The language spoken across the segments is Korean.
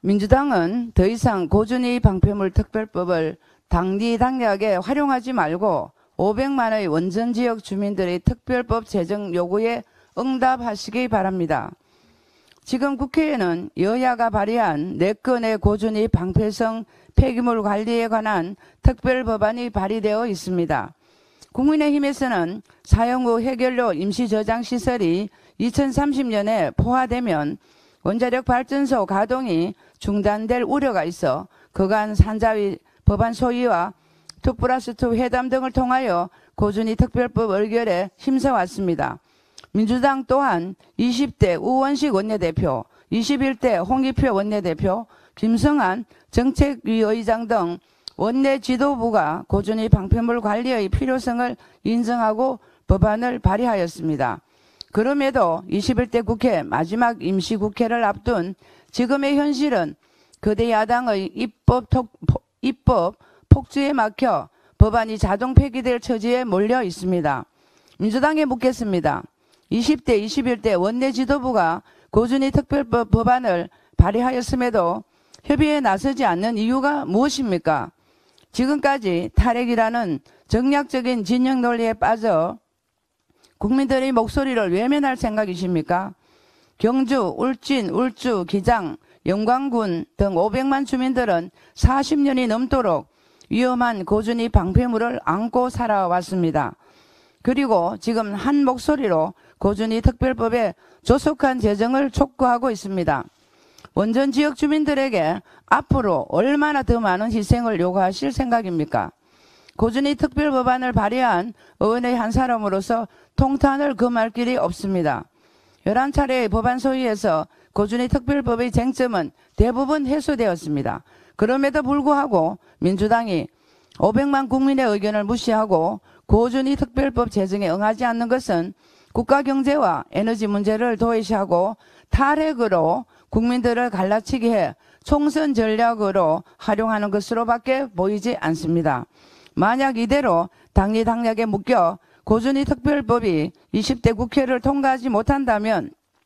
민주당은 더 이상 고준위 방패물 특별법을 당리당략에 활용하지 말고 500만의 원전지역 주민들의 특별법 제정 요구에 응답하시기 바랍니다. 지금 국회에는 여야가 발의한 4건의 고준위 방패성 폐기물 관리에 관한 특별법안이 발의되어 있습니다. 국민의힘에서는 사용 후 해결료 임시저장시설이 2030년에 포화되면 원자력 발전소 가동이 중단될 우려가 있어 그간 산자위 법안 소위와 2+2 회담 등을 통하여 고준위 특별법 의결에 힘써왔습니다. 민주당 또한 20대 우원식 원내대표, 21대 홍익표 원내대표, 김성한 정책위 의장 등 원내 지도부가 고준위 방패물 관리의 필요성을 인정하고 법안을 발의하였습니다. 그럼에도 21대 국회 마지막 임시국회를 앞둔 지금의 현실은 거대 야당의 입법 폭주에 막혀 법안이 자동 폐기될 처지에 몰려 있습니다. 민주당에 묻겠습니다. 20대, 21대 원내 지도부가 고준위 특별법 법안을 발의하였음에도 협의에 나서지 않는 이유가 무엇입니까? 지금까지 탈핵이라는 정략적인 진영 논리에 빠져 국민들의 목소리를 외면할 생각이십니까? 경주, 울진, 울주, 기장, 영광군 등 500만 주민들은 40년이 넘도록 위험한 고준위 방패물을 안고 살아왔습니다. 그리고 지금 한 목소리로 고준위 특별법의 조속한 제정을 촉구하고 있습니다. 원전 지역 주민들에게 앞으로 얼마나 더 많은 희생을 요구하실 생각입니까? 고준위 특별법안을 발의한 의원의 한 사람으로서 통탄을 금할 길이 없습니다. 11차례의 법안 소위에서 고준위 특별법의 쟁점은 대부분 해소되었습니다. 그럼에도 불구하고 민주당이 500만 국민의 의견을 무시하고 고준위 특별법 제정에 응하지 않는 것은 국가 경제와 에너지 문제를 도외시하고 탈핵으로 국민들을 갈라치기 해 총선 전략으로 활용하는 것으로밖에 보이지 않습니다. 만약 이대로 당리당략에 묶여 고준위 특별법이 20대 국회를 통과하지 못한다면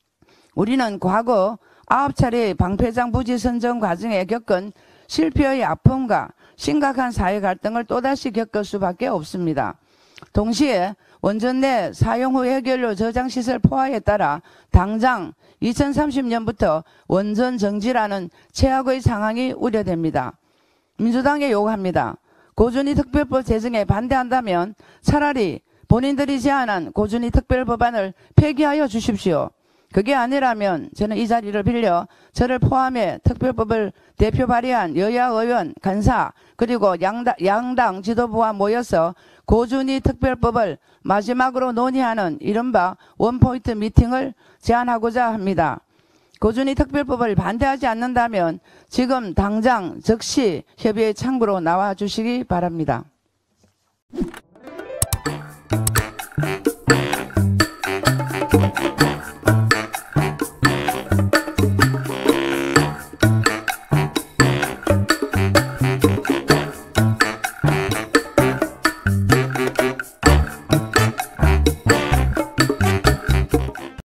우리는 과거 9차례의 방패장 부지 선정 과정에 겪은 실패의 아픔과 심각한 사회 갈등을 또다시 겪을 수밖에 없습니다. 동시에 원전 내 사용 후 해결료 저장시설 포화에 따라 당장 2030년부터 원전 정지라는 최악의 상황이 우려됩니다. 민주당에 요구합니다. 고준위 특별법 제정에 반대한다면 차라리 본인들이 제안한 고준위 특별법안을 폐기하여 주십시오. 그게 아니라면 저는 이 자리를 빌려 저를 포함해 특별법을 대표 발의한 여야 의원, 간사 그리고 양당 지도부와 모여서 고준위 특별법을 마지막으로 논의하는 이른바 원포인트 미팅을 제안하고자 합니다. 고준위 특별법을 반대하지 않는다면 지금 당장 즉시 협의의 창구로 나와 주시기 바랍니다.